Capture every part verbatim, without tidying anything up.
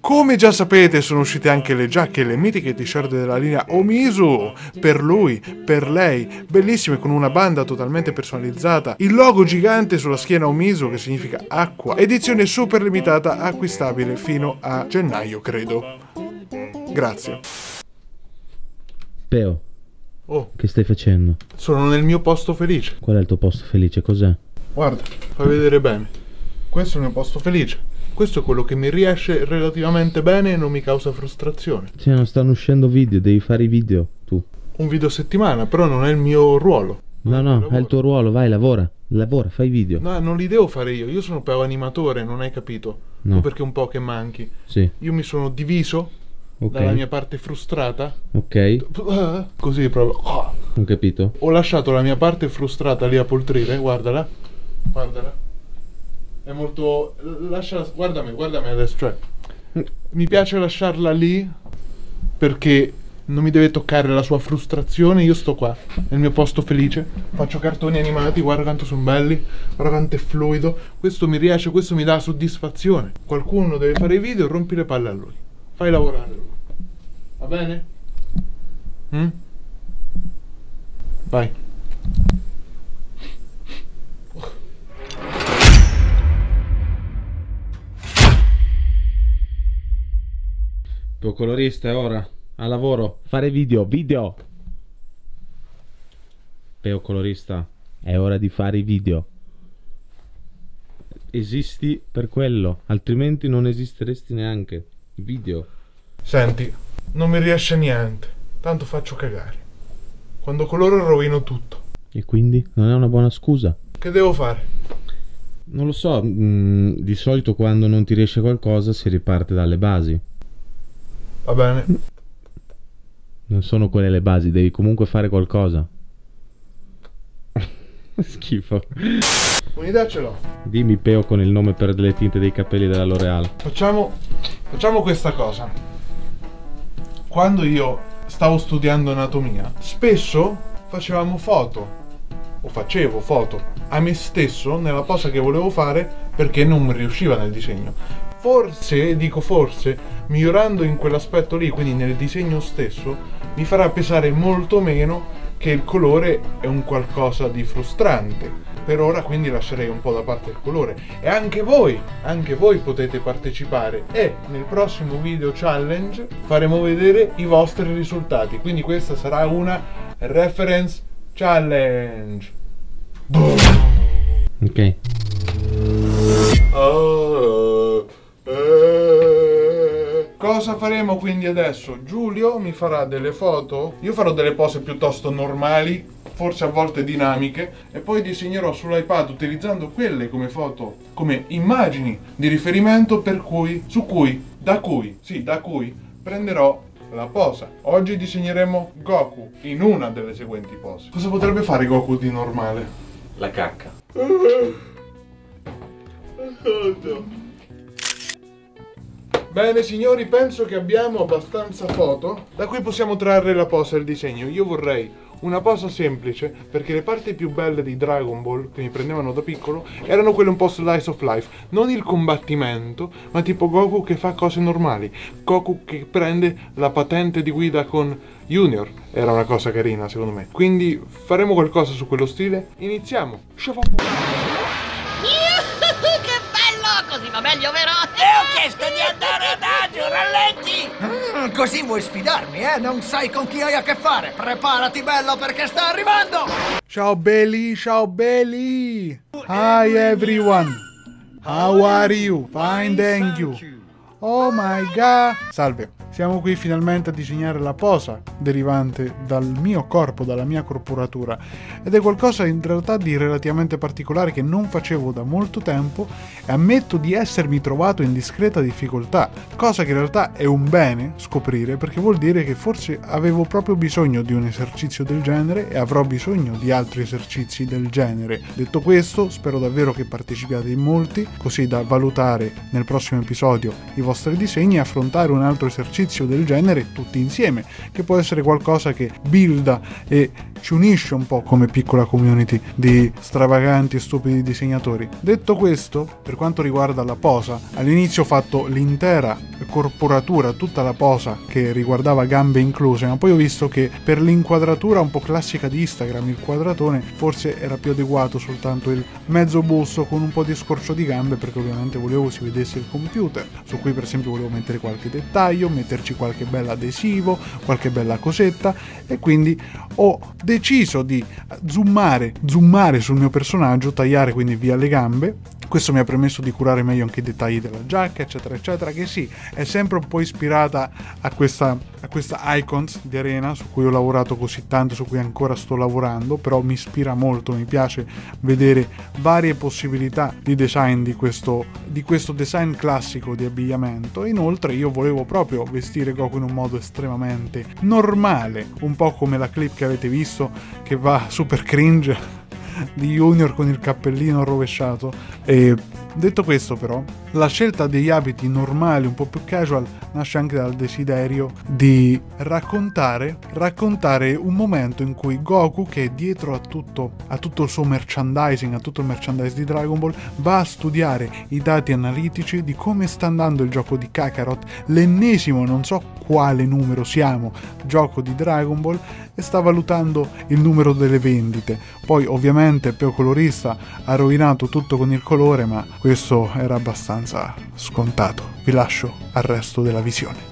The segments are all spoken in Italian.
Come già sapete sono uscite anche le giacche e le mitiche t-shirt della linea Omizu, per lui, per lei, bellissime con una banda totalmente personalizzata, il logo gigante sulla schiena Omizu che significa acqua, edizione super limitata acquistabile fino a gennaio credo. Grazie. Peo, oh, che stai facendo? Sono nel mio posto felice. Qual è il tuo posto felice? Cos'è? Guarda, fai vedere bene. Questo è il mio posto felice. Questo è quello che mi riesce relativamente bene e non mi causa frustrazione. Cioè, non stanno uscendo video, devi fare i video tu. Un video a settimana, però non è il mio ruolo. No, no, è il tuo ruolo, vai, lavora. Lavora, fai video. No, non li devo fare io. Io sono però animatore, non hai capito? No. Tu perché un po' che manchi. Sì. Io mi sono diviso okay. dalla mia parte frustrata. Ok. Così proprio. Ho capito. Ho lasciato la mia parte frustrata lì a poltrire, guardala. Guardala. È molto... Lascia... Guardami, guardami adesso, cioè... Mi piace lasciarla lì perché non mi deve toccare la sua frustrazione. Io sto qua, nel mio posto felice. Faccio cartoni animati, guarda quanto sono belli. Guarda quanto è fluido. Questo mi riesce, questo mi dà soddisfazione. Qualcuno deve fare i video, rompi le palle a lui. Fai lavorare lui. Va bene? Mm? Vai. Tuo colorista è ora, a lavoro, fare video, video. Peo colorista, è ora di fare i video. Esisti per quello, altrimenti non esisteresti neanche. Video. Senti, non mi riesce niente, tanto faccio cagare. Quando coloro rovino tutto. E quindi? Non è una buona scusa? Che devo fare? Non lo so, mh, di solito quando non ti riesce qualcosa si riparte dalle basi. Va bene. Non sono quelle le basi, devi comunque fare qualcosa. Schifo. Un'idea ce l'ho. Dimmi Peo con il nome per delle tinte dei capelli della L'Oreal. Facciamo, facciamo questa cosa. Quando io stavo studiando anatomia, spesso facevamo foto, o facevo foto, a me stesso nella posa che volevo fare perché non mi riusciva nel disegno. Forse, dico forse, migliorando in quell'aspetto lì, quindi nel disegno stesso, mi farà pesare molto meno che il colore è un qualcosa di frustrante. Per ora quindi lascerei un po' da parte il colore. E anche voi, anche voi potete partecipare e nel prossimo video challenge faremo vedere i vostri risultati. Quindi questa sarà una reference challenge. Boom. Ok. Oh. Eh, cosa faremo quindi adesso? Giulio mi farà delle foto, io farò delle pose piuttosto normali, forse a volte dinamiche, e poi disegnerò sull'iPad utilizzando quelle come foto, come immagini di riferimento per cui, su cui, da cui, sì, da cui prenderò la posa. Oggi disegneremo Goku in una delle seguenti pose. Cosa potrebbe fare Goku di normale? La cacca. Bene signori, penso che abbiamo abbastanza foto da cui possiamo trarre la posa e il disegno. Io vorrei una posa semplice perché le parti più belle di Dragon Ball che mi prendevano da piccolo erano quelle un po' slice of life, non il combattimento, ma tipo Goku che fa cose normali, Goku che prende la patente di guida con Junior, era una cosa carina secondo me. Quindi faremo qualcosa su quello stile. Iniziamo. Così va meglio, vero? E ho chiesto di andare adagio, rallenti! Mm, così vuoi sfidarmi, eh? Non sai con chi hai a che fare. Preparati, bello, perché sta arrivando! Ciao belli, ciao belli! Hi everyone! How are you? Fine, thank you! Oh my god! Salve! Siamo qui finalmente a disegnare la posa derivante dal mio corpo, dalla mia corporatura, ed è qualcosa in realtà di relativamente particolare che non facevo da molto tempo e ammetto di essermi trovato in discreta difficoltà, cosa che in realtà è un bene scoprire perché vuol dire che forse avevo proprio bisogno di un esercizio del genere e avrò bisogno di altri esercizi del genere. Detto questo, spero davvero che partecipiate in molti, così da valutare nel prossimo episodio i vostri disegni e affrontare un altro esercizio del genere tutti insieme, che può essere qualcosa che builda e ci unisce un po' come piccola community di stravaganti e stupidi disegnatori. Detto questo, per quanto riguarda la posa, all'inizio ho fatto l'intera corporatura, tutta la posa che riguardava gambe incluse, ma poi ho visto che per l'inquadratura un po' classica di Instagram, il quadratone, forse era più adeguato soltanto il mezzo busto con un po' di scorcio di gambe, perché ovviamente volevo si vedesse il computer, su cui per esempio volevo mettere qualche dettaglio, metterci qualche bella adesivo, qualche bella cosetta, e quindi ho deciso di zoomare, zoomare sul mio personaggio, tagliare quindi via le gambe. Questo mi ha permesso di curare meglio anche i dettagli della giacca, eccetera eccetera, che sì, è sempre un po' ispirata a questa, a questa Icons di Arena, su cui ho lavorato così tanto, su cui ancora sto lavorando, però mi ispira molto, mi piace vedere varie possibilità di design di questo, di questo design classico di abbigliamento. Inoltre io volevo proprio vestire Goku in un modo estremamente normale, un po' come la clip che avete visto, che va super cringe, di Junior con il cappellino rovesciato. E detto questo, però, la scelta degli abiti normali, un po' più casual, nasce anche dal desiderio di raccontare raccontare un momento in cui Goku, che è dietro a tutto, a tutto il suo merchandising, a tutto il merchandise di Dragon Ball, va a studiare i dati analitici di come sta andando il gioco di Kakarot, l'ennesimo, non so quale numero siamo, gioco di Dragon Ball, e sta valutando il numero delle vendite. Poi ovviamente Peo Colorista ha rovinato tutto con il colore, ma questo era abbastanza scontato. Vi lascio al resto della visione.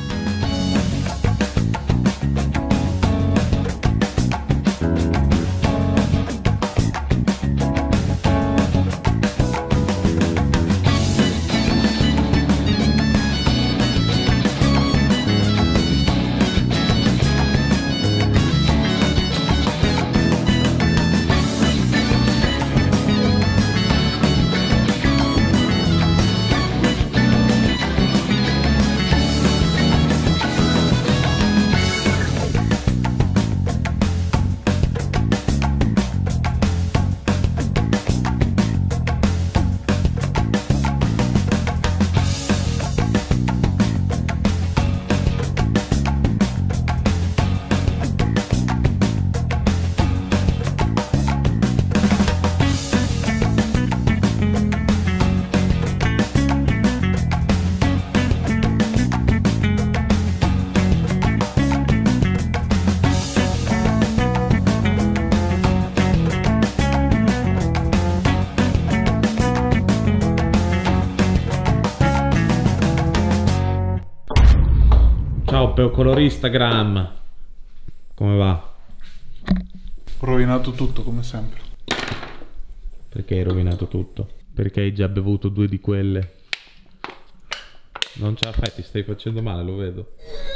Ciao Peo Coloristagram, come va? Ho rovinato tutto come sempre. Perché hai rovinato tutto? Perché hai già bevuto due di quelle? Non ce la fai, ti stai facendo male, lo vedo.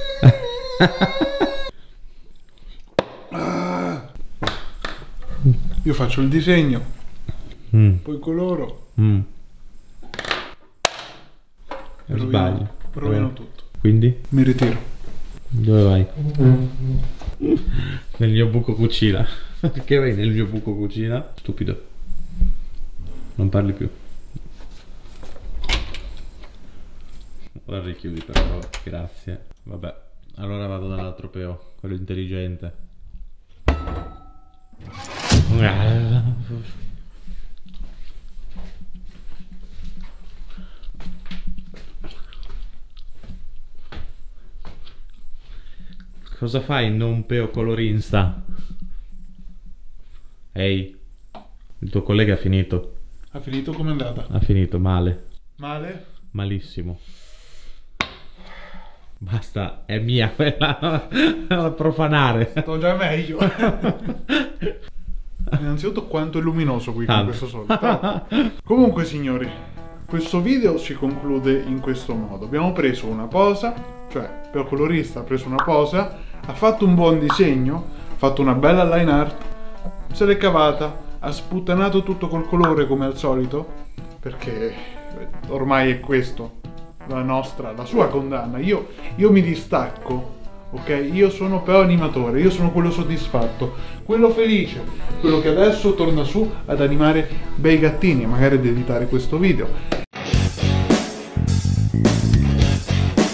Ah. Io faccio il disegno, mm. poi coloro mm. e rovino, sbaglio. rovino tutto. Quindi? Mi ritiro. Dove vai? Nel mio buco cucina. Perché vai nel mio buco cucina? Stupido. Non parli più. Ora richiudi per favore. Grazie. Vabbè. Allora vado dall'altro Peo, quello intelligente. Cosa fai non Peo Colorista? Ehi, il tuo collega ha finito. Ha finito? Com'è andata? Ha finito male. Male? Malissimo. Basta, è mia quella. Da profanare. Sto già meglio. Innanzitutto quanto è luminoso qui con questo sole. Però... Comunque signori, questo video si conclude in questo modo. Abbiamo preso una posa, cioè Peo Colorista ha preso una posa, ha fatto un buon disegno, ha fatto una bella line art, se l'è cavata, ha sputtanato tutto col colore come al solito, perché ormai è questo la nostra, la sua condanna. Io, io mi distacco, ok? Io sono Peo animatore, io sono quello soddisfatto, quello felice, quello che adesso torna su ad animare bei gattini e magari ad editare questo video.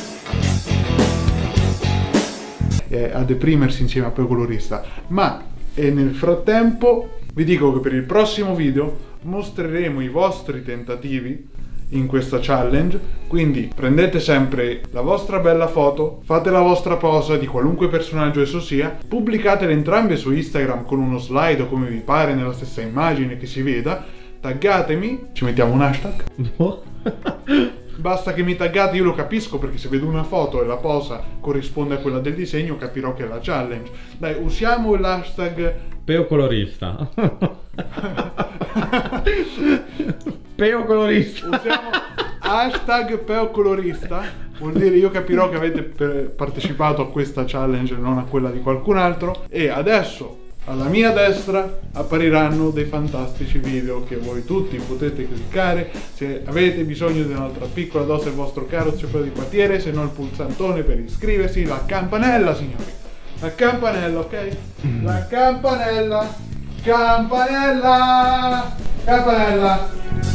E a deprimersi insieme a Peo Colorista. Ma E nel frattempo vi dico che per il prossimo video mostreremo i vostri tentativi in questa challenge, quindi prendete sempre la vostra bella foto, fate la vostra posa di qualunque personaggio esso sia, pubblicatele entrambe su Instagram con uno slide o come vi pare nella stessa immagine che si veda, taggatemi, ci mettiamo un hashtag. Basta che mi taggate, io lo capisco, perché se vedo una foto e la posa corrisponde a quella del disegno capirò che è la challenge. Dai, usiamo l'hashtag Peo colorista. Peo colorista. Usiamo hashtag Peo colorista. Vuol dire io capirò che avete partecipato a questa challenge e non a quella di qualcun altro. E adesso alla mia destra appariranno dei fantastici video che voi tutti potete cliccare se avete bisogno di un'altra piccola dose del vostro caro zucchero di quartiere, se no il pulsantone per iscriversi, la campanella, signori, la campanella, ok? La campanella, campanella, campanella.